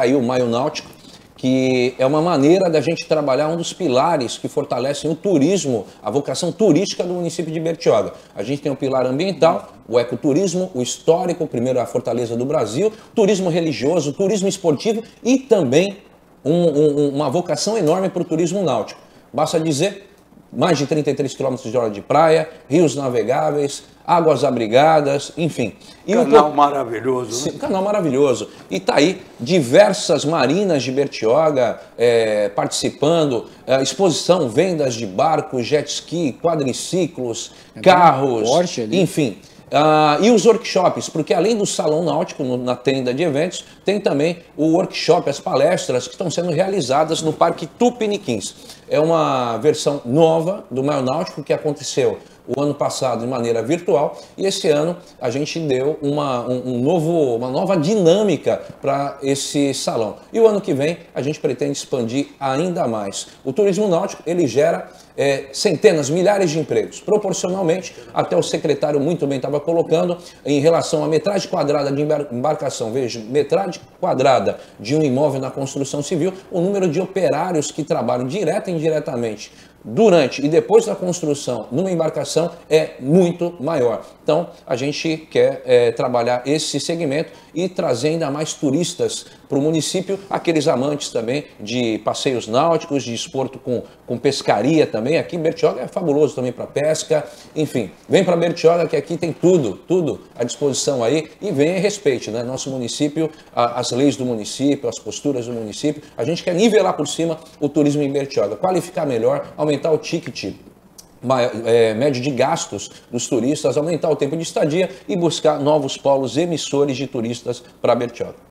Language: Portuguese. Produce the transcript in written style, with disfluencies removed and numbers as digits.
está aí o Maio Náutico, que é uma maneira da gente trabalhar um dos pilares que fortalecem o turismo, a vocação turística do município de Bertioga. A gente tem o pilar ambiental, o ecoturismo, o histórico, primeiro a fortaleza do Brasil, turismo religioso, turismo esportivo e também uma vocação enorme para o turismo náutico. Basta dizer, mais de 33 quilômetros de hora de praia, rios navegáveis, águas abrigadas, enfim. E canal maravilhoso. Né? Canal maravilhoso. E está aí diversas marinas de Bertioga participando, exposição, vendas de barcos, jet ski, quadriciclos, carros, enfim. E os workshops, porque além do salão náutico na tenda de eventos, tem também o workshop, as palestras que estão sendo realizadas no Parque Tupiniquins. É uma versão nova do Maio Náutico que aconteceu o ano passado de maneira virtual e esse ano a gente deu uma nova dinâmica para esse salão. E o ano que vem a gente pretende expandir ainda mais. O turismo náutico ele gera centenas, milhares de empregos. Proporcionalmente, até o secretário muito bem estava colocando, em relação à metragem quadrada de embarcação, veja, metragem quadrada de um imóvel na construção civil, o número de operários que trabalham direta e indiretamente durante e depois da construção numa embarcação é muito maior. Então, a gente quer trabalhar esse segmento e trazer ainda mais turistas para o município, aqueles amantes também de passeios náuticos, de esporto com pescaria também. Aqui em Bertioga é fabuloso também para pesca. Enfim, vem para Bertioga que aqui tem tudo à disposição aí e venha e respeite, né? Nosso município, as leis do município, as posturas do município. A gente quer nivelar por cima o turismo em Bertioga, qualificar melhor, aumentar o ticket médio de gastos dos turistas, aumentar o tempo de estadia e buscar novos polos emissores de turistas para Bertioga.